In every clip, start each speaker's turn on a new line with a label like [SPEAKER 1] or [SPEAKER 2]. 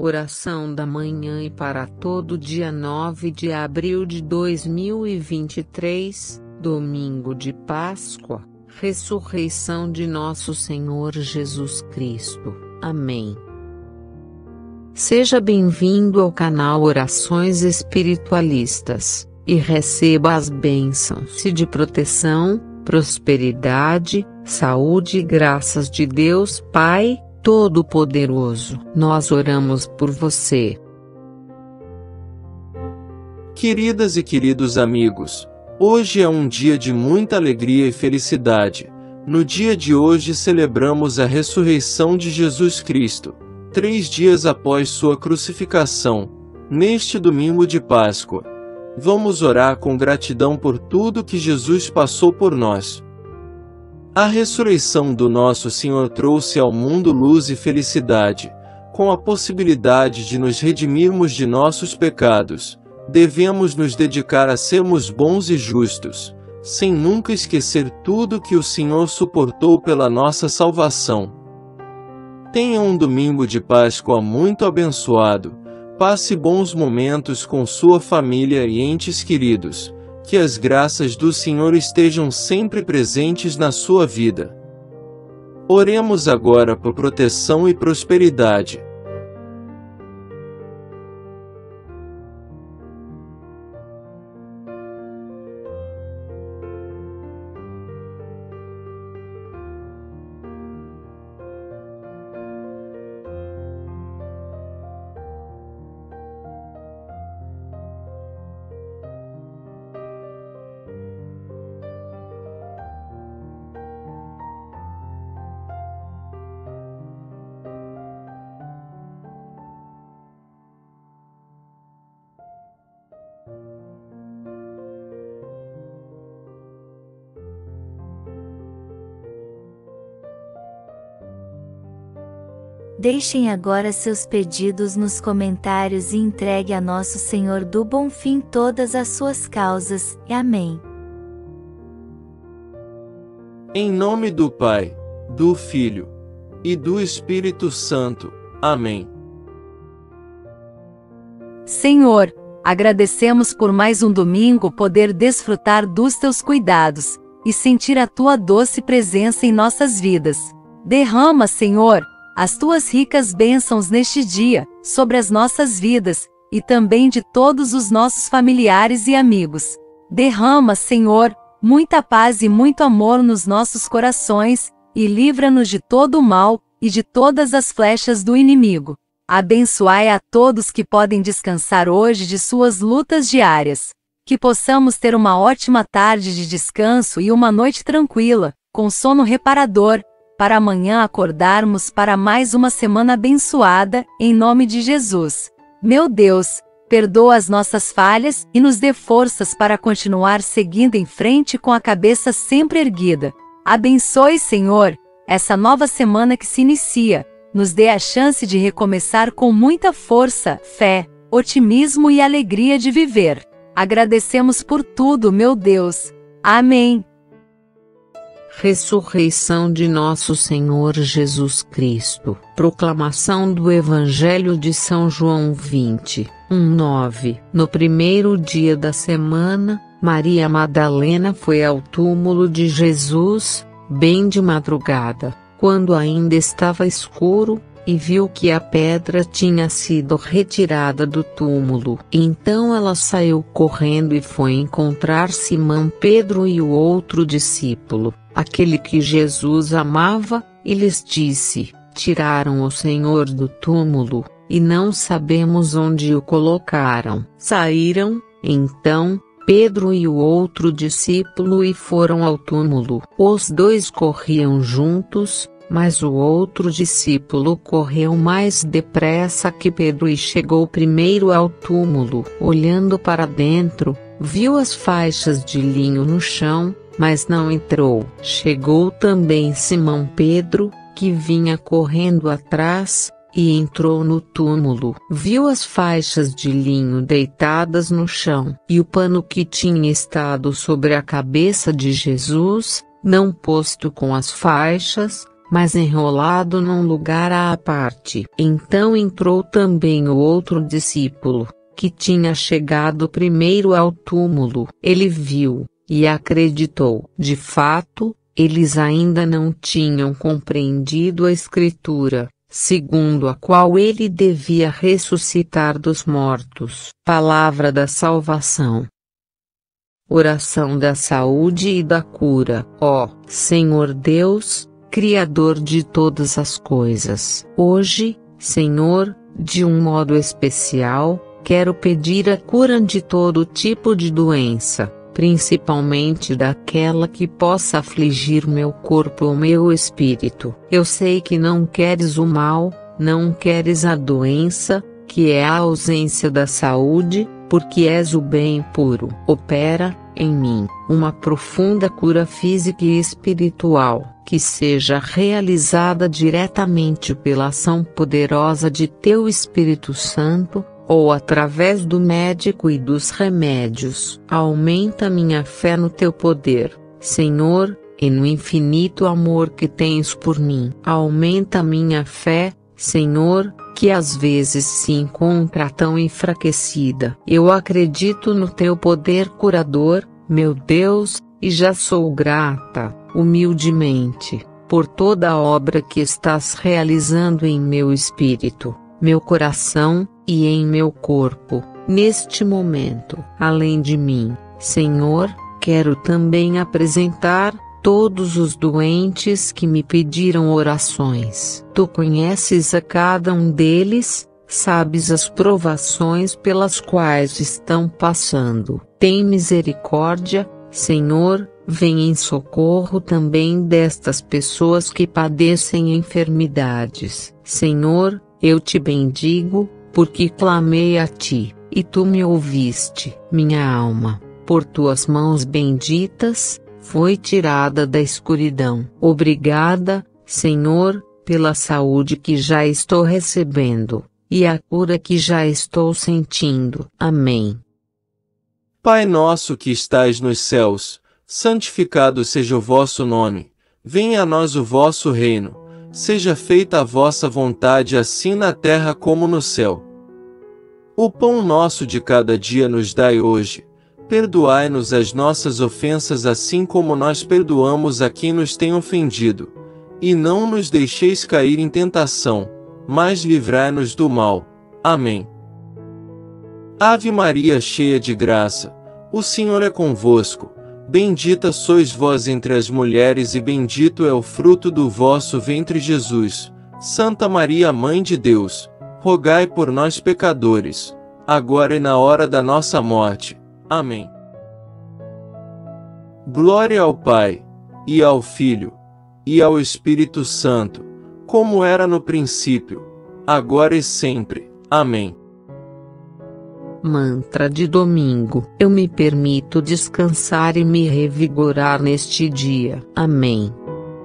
[SPEAKER 1] Oração da manhã e para todo dia 9 de abril de 2023, domingo de Páscoa, ressurreição de nosso Senhor Jesus Cristo. Amém. Seja bem-vindo ao canal Orações Espiritualistas, e receba as bênçãos de proteção, prosperidade, saúde e graças de Deus Pai Todo-Poderoso. Nós oramos por você.
[SPEAKER 2] Queridas e queridos amigos, hoje é um dia de muita alegria e felicidade. No dia de hoje celebramos a ressurreição de Jesus Cristo, 3 dias após sua crucificação, neste domingo de Páscoa. Vamos orar com gratidão por tudo que Jesus passou por nós. A ressurreição do nosso Senhor trouxe ao mundo luz e felicidade. Com a possibilidade de nos redimirmos de nossos pecados, devemos nos dedicar a sermos bons e justos, sem nunca esquecer tudo que o Senhor suportou pela nossa salvação. Tenha um domingo de Páscoa muito abençoado. Passe bons momentos com sua família e entes queridos. Que as graças do Senhor estejam sempre presentes na sua vida. Oremos agora por proteção e prosperidade.
[SPEAKER 3] Deixem agora seus pedidos nos comentários e entregue a Nosso Senhor do Bonfim todas as suas causas. Amém.
[SPEAKER 2] Em nome do Pai, do Filho e do Espírito Santo. Amém.
[SPEAKER 4] Senhor, agradecemos por mais um domingo poder desfrutar dos Teus cuidados e sentir a Tua doce presença em nossas vidas. Derrama, Senhor, as Tuas ricas bênçãos neste dia, sobre as nossas vidas, e também de todos os nossos familiares e amigos. Derrama, Senhor, muita paz e muito amor nos nossos corações, e livra-nos de todo o mal, e de todas as flechas do inimigo. Abençoai a todos que podem descansar hoje de suas lutas diárias. Que possamos ter uma ótima tarde de descanso e uma noite tranquila, com sono reparador, para amanhã acordarmos para mais uma semana abençoada, em nome de Jesus. Meu Deus, perdoa as nossas falhas e nos dê forças para continuar seguindo em frente com a cabeça sempre erguida. Abençoe, Senhor, essa nova semana que se inicia. Nos dê a chance de recomeçar com muita força, fé, otimismo e alegria de viver. Agradecemos por tudo, meu Deus. Amém.
[SPEAKER 1] Ressurreição de nosso Senhor Jesus Cristo. Proclamação do Evangelho de São João 20:9. No primeiro dia da semana, Maria Madalena foi ao túmulo de Jesus, bem de madrugada, quando ainda estava escuro, e viu que a pedra tinha sido retirada do túmulo. Então ela saiu correndo e foi encontrar Simão Pedro e o outro discípulo, aquele que Jesus amava, e lhes disse: tiraram o Senhor do túmulo, e não sabemos onde o colocaram. Saíram, então, Pedro e o outro discípulo e foram ao túmulo. Os dois corriam juntos, mas o outro discípulo correu mais depressa que Pedro e chegou primeiro ao túmulo. Olhando para dentro, viu as faixas de linho no chão, mas não entrou. Chegou também Simão Pedro, que vinha correndo atrás, e entrou no túmulo. Viu as faixas de linho deitadas no chão, e o pano que tinha estado sobre a cabeça de Jesus, não posto com as faixas, mas enrolado num lugar à parte. Então entrou também o outro discípulo, que tinha chegado primeiro ao túmulo. Ele viu, e acreditou. De fato, eles ainda não tinham compreendido a Escritura, segundo a qual ele devia ressuscitar dos mortos. Palavra da salvação. Oração da saúde e da cura. Ó Senhor Deus, Criador de todas as coisas, hoje, Senhor, de um modo especial, quero pedir a cura de todo tipo de doença, principalmente daquela que possa afligir meu corpo ou meu espírito. Eu sei que não queres o mal, não queres a doença, que é a ausência da saúde, porque és o bem puro. Opera, em mim, uma profunda cura física e espiritual, que seja realizada diretamente pela ação poderosa de Teu Espírito Santo, ou através do médico e dos remédios. Aumenta minha fé no Teu poder, Senhor, e no infinito amor que tens por mim. Aumenta minha fé, Senhor, que às vezes se encontra tão enfraquecida. Eu acredito no Teu poder curador, meu Deus, e já sou grata, humildemente, por toda a obra que estás realizando em meu espírito, meu coração, e em meu corpo, neste momento. Além de mim, Senhor, quero também apresentar todos os doentes que me pediram orações. Tu conheces a cada um deles, sabes as provações pelas quais estão passando. Tem misericórdia, Senhor, vem em socorro também destas pessoas que padecem enfermidades. Senhor, eu te bendigo, porque clamei a ti, e tu me ouviste. Minha alma, por tuas mãos benditas, foi tirada da escuridão. Obrigada, Senhor, pela saúde que já estou recebendo, e a cura que já estou sentindo. Amém.
[SPEAKER 2] Pai nosso que estais nos céus, santificado seja o vosso nome. Venha a nós o vosso reino. Seja feita a vossa vontade assim na terra como no céu. O pão nosso de cada dia nos dai hoje. Perdoai-nos as nossas ofensas assim como nós perdoamos a quem nos tem ofendido. E não nos deixeis cair em tentação, mas livrai-nos do mal. Amém. Ave Maria, cheia de graça, o Senhor é convosco. Bendita sois vós entre as mulheres e bendito é o fruto do vosso ventre Jesus. Santa Maria, Mãe de Deus, rogai por nós pecadores, agora e na hora da nossa morte. Amém. Glória ao Pai, e ao Filho, e ao Espírito Santo, como era no princípio, agora e sempre. Amém.
[SPEAKER 1] Mantra de domingo. Eu me permito descansar e me revigorar neste dia. Amém.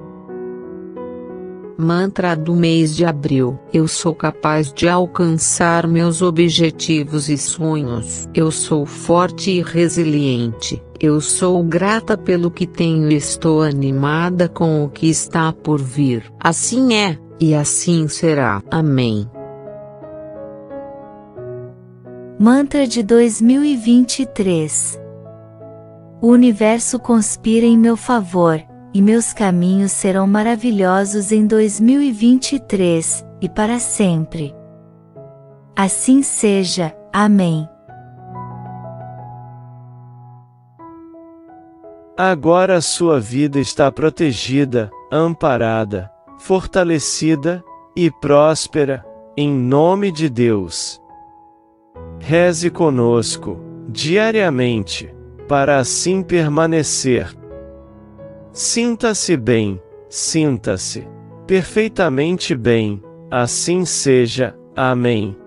[SPEAKER 1] Mantra do mês de abril. Eu sou capaz de alcançar meus objetivos e sonhos. Eu sou forte e resiliente. Eu sou grata pelo que tenho e estou animada com o que está por vir. Assim é, e assim será. Amém.
[SPEAKER 3] Mantra de 2023. O universo conspira em meu favor, e meus caminhos serão maravilhosos em 2023, e para sempre. Assim seja. Amém.
[SPEAKER 5] Agora a sua vida está protegida, amparada, fortalecida e próspera, em nome de Deus. Reze conosco, diariamente, para assim permanecer. Sinta-se bem, sinta-se perfeitamente bem, assim seja. Amém.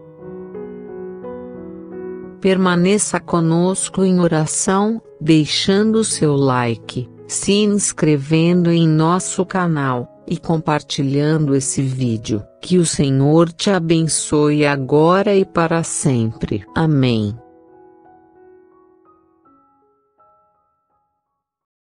[SPEAKER 1] Permaneça conosco em oração, deixando seu like, se inscrevendo em nosso canal, e compartilhando esse vídeo. Que o Senhor te abençoe agora e para sempre. Amém.